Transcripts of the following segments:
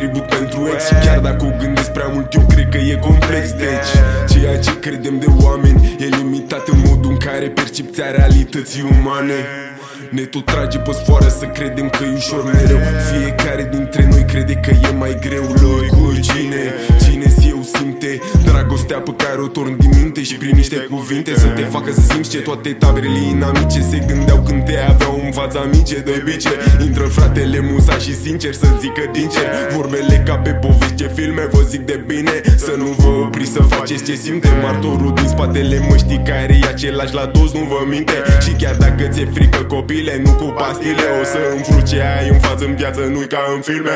tribut pentru ex. Și chiar dacă o gândesc prea mult, eu cred că e complex. Deci, ceea ce credem de oameni e limitat în modul în care percepția realității umane ne tot trage pe sfoară să credem că e ușor mereu. Fiecare dintre noi crede că e mai greu. Cu cine-si eu simte dragostea pe care o torni din minte și prin niște cuvinte să te facă să simți ce toate taberele inamice se gândeau când te aveau în fața mice de bice. Intră fratele Musa și sincer să zică din cer vorbele ca pe povești ce filme. Vă zic de bine să nu vă opriți să faceți ce simte. Martorul din spatele măștii care e același la toți, nu vă minte. Și chiar dacă ți-e frică copile, nu cu pastile o să înfruci ce ai în față în viață, nu-i ca în filme.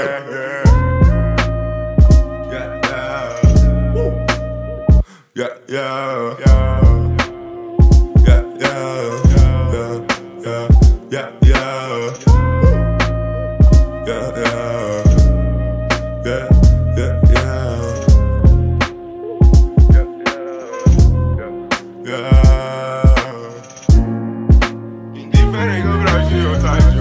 Indiferent că vreau și eu să ajung,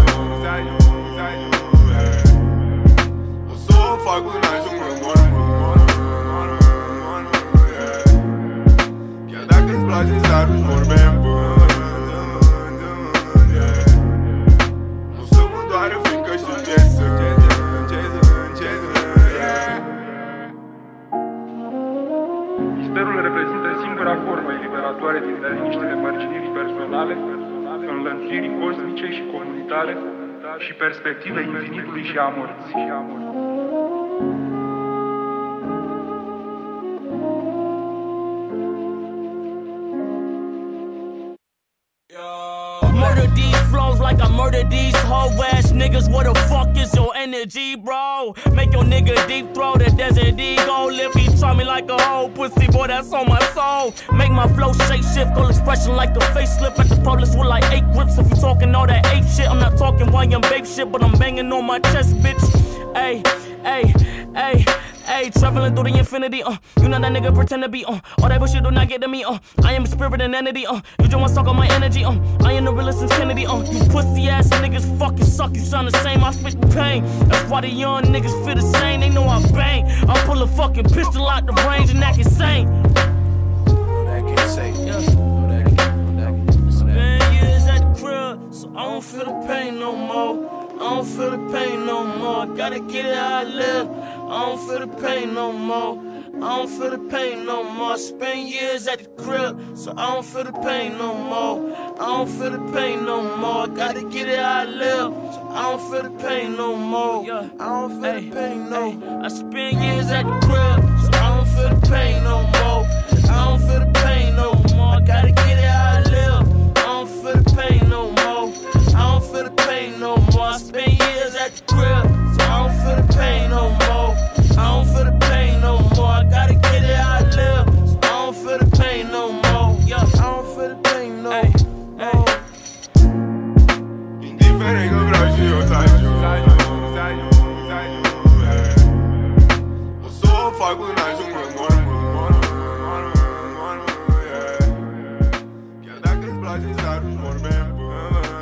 o să o fac până ajung în mormânt. Chiar dacă îți place să arunci vorbe în pânt, nu să mă doară fiindcă știu ce sunt. Misterul reprezintă singura formă eliberatoare din neliniștile marginirii personale, înlănțuirii cosmice și comunitare și perspective infinitului și a morții. Murder these flows like I murder these hoe ass niggas. What the fuck is your energy, bro? Make your nigga deep throw the desert eagle. If he try me like a hoe pussy, boy, that's on my soul. Make my flow shape shift, cool expression like a facelift. At the police with like 8 grips. If you talking all that 8 shit, I'm not talking YM babe shit, but I'm banging on my chest, bitch. Ayy, ayy, ayy. Ayy, traveling through the infinity, you know that nigga pretend to be, all that bullshit do not get to me, I am a spirit and entity, you just wanna suck on my energy, I am the realest since Kennedy, you pussy ass niggas fucking suck, you sound the same, I spit the pain, that's why the young niggas feel the same, they know I bang, I pull a fucking pistol out the range and act insane. No, that can't say, yeah. No, that can't. It's been years at the crib, so I don't feel the pain no more. I don't feel the pain no more. Gotta get it how I live. I don't feel the pain no more. I don't feel the pain no more. I spent years at the crib, so I don't feel the pain no more. I don't feel the pain no more. Gotta get it how I live, so I don't feel the pain no more. I don't feel the pain no more. I spent years at the crib, so I don't feel the pain no more. I don't feel the pain no more. Gotta get it how I live. I don't feel the pain no more. I don't feel the pain no more. I spent years at the crib, so I don't feel the pain no more. I don't feel the pain no more. I gotta get it how I live, so I don't feel the pain no more. I don't feel the pain no more. Indiferent că vreau și eu să ajung, o să o fac până ajung în mormânt. Chiar dacă îți place să arunci vorbe în pânt.